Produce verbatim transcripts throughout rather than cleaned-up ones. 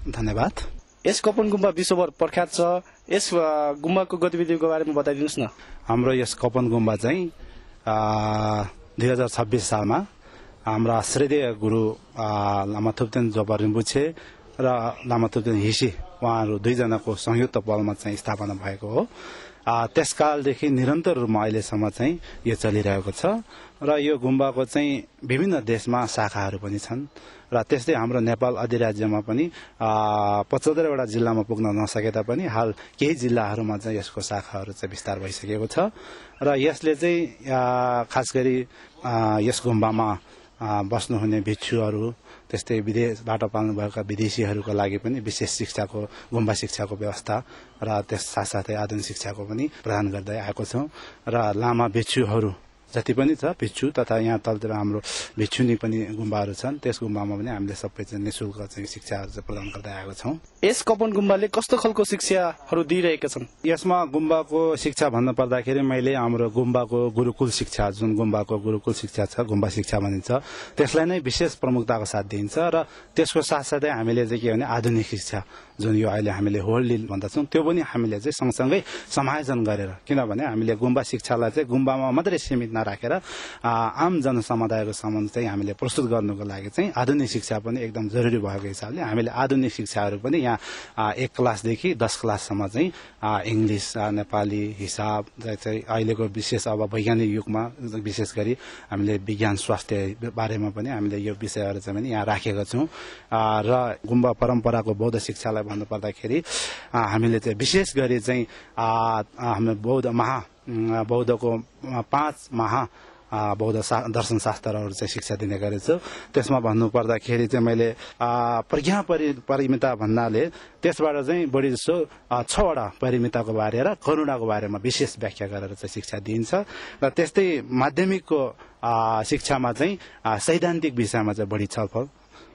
धन्यवाद। यस कपन गुम्बा विश्वभर प्रख्यात छ। यस गुम्बाको गतिविधिको बारेमा बताइदिनुस् न। हाम्रो यस कपन गुम्बा चाहिँ दुई हजार छब्बीस सालमा हाम्रा श्रद्धेय गुरु लामा थुप्तेन जोपा रिम्बुछे र लामा थुप्तेन हिसी उहाँहरू दुईजनाको संयुक्त पहलमा चाहिँ स्थापना भएको हो। त्यसकालदेखि निरन्तर रूपमा अहिलेसम्म चाहिँ यो चलिरहेको छ र यो गुम्बाको चाहिँ विभिन्न देशमा शाखाहरू पनि छन् र त्यस्तै हाम्रो नेपाल अधिराज्यमा पनि पचहत्तरवटा जिल्लामा पुग्न नसके तापनि हाल केही जिल्लाहरूमा चाहिँ यसको शाखाहरू चाहिँ विस्तार भइसकेको छ र यसले चाहिँ खास गरी यस गुम्बामा बस्नुहुने भिक्षुहरू त्यस्तै विदेशबाट पाल्नुभएका विदेशीहरूको लागि पनि विशेष शिक्षाको गुम्बा शिक्षाको व्यवस्था र त्यस साथसाथै आधुनिक शिक्षाको पनि प्रदान गर्दै आएको छौँ र लामा भिक्षुहरू जति पनि छ भिक्षु तथा यहाँ तलतिर हाम्रो भिक्षुनी पनि गुम्बाहरू छन् त्यस गुम्बामा पनि हामीले सबै चाहिँ निःशुल्क चाहिँ शिक्षाहरू चाहिँ प्रदान गर्दै आएको छौँ। यस कपन गुम्बाले कस्तो खालको शिक्षाहरू दिइरहेका छन्? यसमा गुम्बाको शिक्षा भन्नु पर्दाखेरि मैले हाम्रो गुम्बाको गुरुकुल शिक्षा जुन गुम्बाको गुरुकुल शिक्षा छ गुम्बा शिक्षा भनिन्छ त्यसलाई नै विशेष प्रमुखताको साथ दिइन्छ र त्यसको साथसाथै हामीले चाहिँ के भने आधुनिक शिक्षा जुन यो अहिले हामीले होल्ड भन्दछौँ त्यो पनि हामीले चाहिँ सँगसँगै समायोजन गरेर किनभने हामीले गुम्बा शिक्षालाई चाहिँ गुम्बामा मात्रै सीमित नराखेर आम जनसमुदायको सम्बन्ध चाहिँ हामीले प्रस्तुत गर्नुको लागि चाहिँ आधुनिक शिक्षा पनि एकदम जरुरी भएको हिसाबले हामीले आधुनिक शिक्षाहरू पनि यहाँ एक क्लासदेखि दस क्लाससम्म चाहिँ इङ्ग्लिस नेपाली हिसाब चाहिँ अहिलेको विशेष अब वैज्ञानिक युगमा विशेष गरी हामीले विज्ञान स्वास्थ्य बारेमा पनि हामीले यो विषयहरू चाहिँ पनि यहाँ राखेका छौँ र गुम्बा परम्पराको बौद्ध शिक्षालाई भन्नुपर्दाखेरि हामीले चाहिँ विशेष गरी चाहिँ हाम्रो बौद्ध महा बौद्धको पाँच महा बौद्ध दर्शन शास्त्रहरू चाहिँ शिक्षा दिने गरेछु। त्यसमा भन्नुपर्दाखेरि चाहिँ मैले प्रज्ञा परि परिमिता भन्नाले त्यसबाट चाहिँ बढी जसो छवटा परिमिताको बारे र करुणाको बारेमा विशेष व्याख्या गरेर चाहिँ शिक्षा दिइन्छ र त्यस्तै माध्यमिकको शिक्षामा चाहिँ सैद्धान्तिक विषयमा चाहिँ बढी छलफल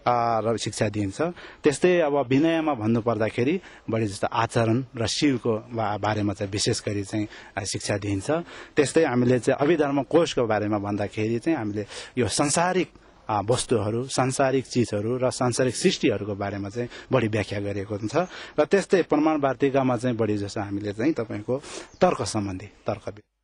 र शिक्षा दिइन्छ। त्यस्तै अब विनयमा भन्नुपर्दाखेरि बढी जस्तो आचरण र शीलको बारेमा चाहिँ विशेष गरी चाहिँ शिक्षा दिइन्छ। त्यस्तै हामीले चाहिँ अभिधर्म कोशको बारेमा भन्दाखेरि चाहिँ हामीले यो संसारिक वस्तुहरू सांसारिक चिजहरू र सांसारिक सृष्टिहरूको बारेमा चाहिँ बढी व्याख्या गरिएको हुन्छ र त्यस्तै प्रमाण वार्तिकामा चाहिँ बढी जस्तो हामीले चाहिँ तपाईँको तर्क सम्बन्धी तर्क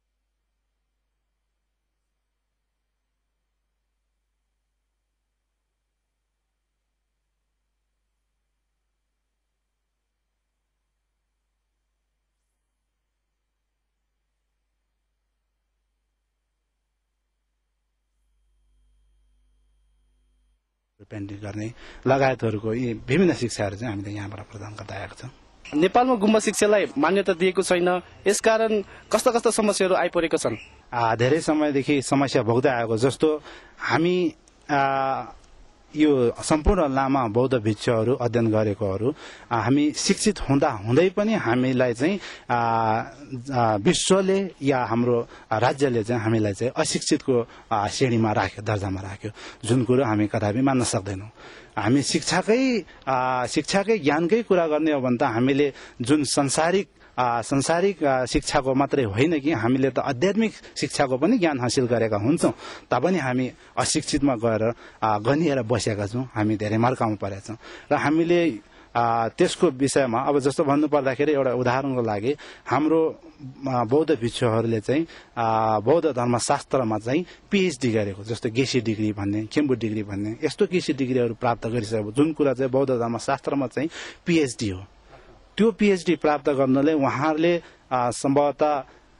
पेन्टिङ गर्ने लगायतहरूको यी विभिन्न शिक्षाहरू चाहिँ हामीले यहाँबाट प्रदान गर्दै आएका छौँ। नेपालमा गुम्बा शिक्षालाई मान्यता दिएको छैन, यसकारण कस्ता कस्ता समस्याहरू आइपरेका छन्? धेरै समयदेखि समस्या भोग्दै आएको जस्तो हामी यो सम्पूर्ण लामा बौद्ध भिक्षुहरू अध्ययन गरेकोहरू हामी शिक्षित हुँदा हुँदै पनि हामीलाई चाहिँ विश्वले या हाम्रो राज्यले चाहिँ हामीलाई चाहिँ अशिक्षितको श्रेणीमा राख्यो दर्जामा राख्यो जुन कुरो हामी कदापि मान्न सक्दैनौँ। हामी शिक्षाकै शिक्षाकै ज्ञानकै कुरा गर्ने हो भने त हामीले जुन संसारिक संसारिक शिक्षाको मात्रै होइन कि हामीले त आध्यात्मिक शिक्षाको पनि ज्ञान हासिल गरेका हुन्छौँ तापनि हामी अशिक्षितमा गएर गनिएर बसेका छौँ। हामी धेरै मर्कामा परेका छौँ र हामीले त्यसको विषयमा अब जस्तो भन्नुपर्दाखेरि एउटा उदाहरणको लागि हाम्रो बौद्ध भिक्षुहरूले चाहिँ बौद्ध धर्मशास्त्रमा चाहिँ पिएचडी गरेको जस्तो गेसी डिग्री भन्ने केम्बु डिग्री भन्ने यस्तो केसी डिग्रीहरू प्राप्त गरिसकेको जुन कुरा चाहिँ बौद्ध धर्मशास्त्रमा चाहिँ पिएचडी हो त्यो पिएचडी प्राप्त गर्नले उहाँहरूले सम्भवतः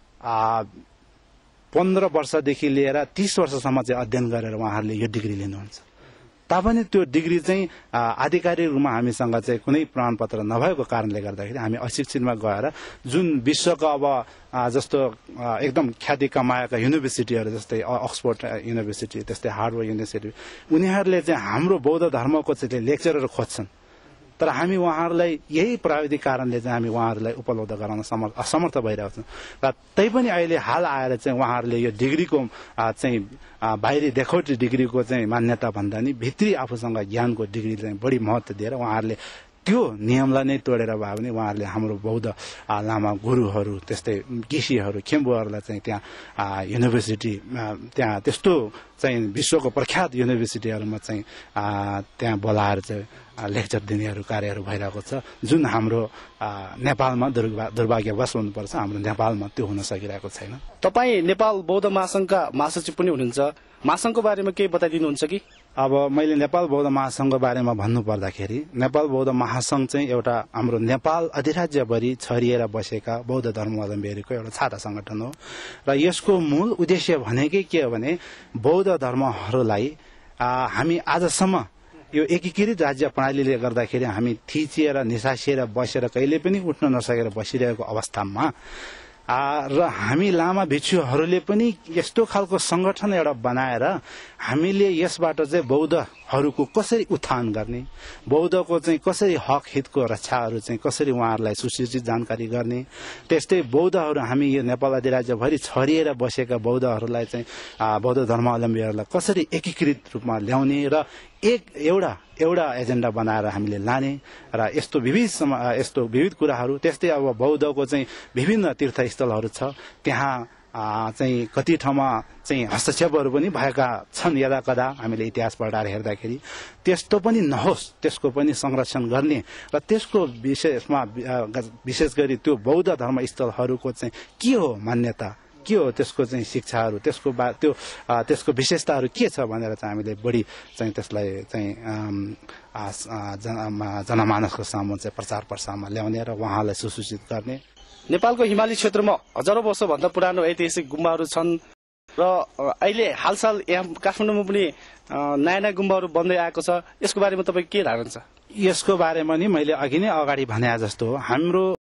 पन्ध्र वर्षदेखि लिएर तीस वर्षसम्म चाहिँ अध्ययन गरेर उहाँहरूले यो डिग्री लिनुहुन्छ। तापनि त्यो डिग्री चाहिँ आधिकारिक रूपमा हामीसँग चाहिँ कुनै प्रमाणपत्र नभएको कारणले गर्दाखेरि हामी अशिक्षितमा गएर जुन विश्वको अब जस्तो एकदम ख्याति कमाएका युनिभर्सिटीहरू जस्तै अक्सफोर्ड युनिभर्सिटी त्यस्तै हार्वर्ड युनिभर्सिटी उनीहरूले चाहिँ हाम्रो बौद्ध धर्मको चाहिँ लेक्चरहरू खोज्छन् तर हामी उहाँहरूलाई यही प्राविधिक कारणले चाहिँ हामी उहाँहरूलाई उपलब्ध गराउन समर्थ असमर्थ भइरहेको छौँ र तैपनि अहिले हाल आएर चाहिँ उहाँहरूले यो डिग्रीको चाहिँ बाहिरी देखावटी डिग्रीको चाहिँ मान्यता भन्दा नि भित्री आफूसँग ज्ञानको डिग्री चाहिँ बढी महत्त्व दिएर उहाँहरूले त्यो नियमलाई नै तोडेर भए पनि उहाँहरूले हाम्रो बौद्ध लामा गुरुहरू त्यस्तै केसीहरू खेम्बुहरूलाई चाहिँ त्यहाँ युनिभर्सिटी त्यहाँ त्यस्तो चाहिँ विश्वको प्रख्यात युनिभर्सिटीहरूमा चाहिँ त्यहाँ बोलाएर चाहिँ लेक्चर दिनेहरू कार्यहरू भइरहेको छ, जुन हाम्रो नेपालमा दुर्भा दुर्भाग्यवश हुनुपर्छ हाम्रो नेपालमा त्यो हुन सकिरहेको छैन। तपाईँ नेपाल बौद्ध महासङ्घका महासचिव पनि हुनुहुन्छ, महासङ्घको बारेमा केही बताइदिनुहुन्छ कि? अब मैले नेपाल बौद्ध महासङ्घको बारेमा भन्नुपर्दाखेरि नेपाल बौद्ध महासङ्घ चाहिँ एउटा हाम्रो नेपाल अधिराज्यभरि छरिएर बसेका बौद्ध धर्मावलम्बीहरूको एउटा छाता संगठन हो र यसको मूल उद्देश्य भनेकै के हो भने बौद्ध धर्महरूलाई हामी आजसम्म यो एकीकृत राज्य प्रणालीले गर्दाखेरि हामी थिचिएर निसासिएर बसेर कहिले पनि उठ्न नसकेर बसिरहेको अवस्थामा र हामी लामा भिक्षुहरूले पनि यस्तो खालको संगठन एउटा बनाएर हामीले यसबाट चाहिँ बौद्धहरूको कसरी उत्थान गर्ने, बौद्धको चाहिँ कसरी हक हितको रक्षाहरू चाहिँ कसरी उहाँहरूलाई सुसूचित जानकारी गर्ने, त्यस्तै बौद्धहरू हामी यो नेपाल अधिराज्यभरि छरिएर बसेका बौद्धहरूलाई चाहिँ बौद्ध धर्मावलम्बीहरूलाई कसरी एकीकृत रूपमा ल्याउने र एक एउटा एउटा एजेन्डा बनाएर हामीले लाने र यस्तो विविध यस्तो विविध कुराहरू। त्यस्तै अब बौद्धको चाहिँ विभिन्न तीर्थस्थलहरू छ, त्यहाँ चाहिँ कति ठाउँमा चाहिँ हस्तक्षेपहरू पनि भएका छन् यदा कदा हामीले इतिहास पढाएर हेर्दाखेरि, त्यस्तो पनि नहोस् त्यसको पनि संरक्षण गर्ने र त्यसको विशेषमा विशेष गरी त्यो बौद्ध धर्मस्थलहरूको चाहिँ के हो मान्यता, के हो त्यसको चाहिँ शिक्षाहरू, त्यसको बा त्यो त्यसको विशेषताहरू के छ भनेर चाहिँ हामीले बढी चाहिँ त्यसलाई चाहिँ जनमानसको सामु चाहिँ प्रचार प्रसारमा ल्याउने र उहाँलाई सुसूचित गर्ने। नेपालको हिमाली क्षेत्रमा हजारौं वर्षभन्दा पुरानो ऐतिहासिक गुम्बाहरू छन् र अहिले हालसाल यहाँ काठमाडौँमा पनि नयाँ नयाँ गुम्बाहरू बन्दै आएको छ, यसको बारेमा तपाईँ के धारणा छ? यसको बारेमा नि मैले अघि नै अगाडि भने जस्तो हाम्रो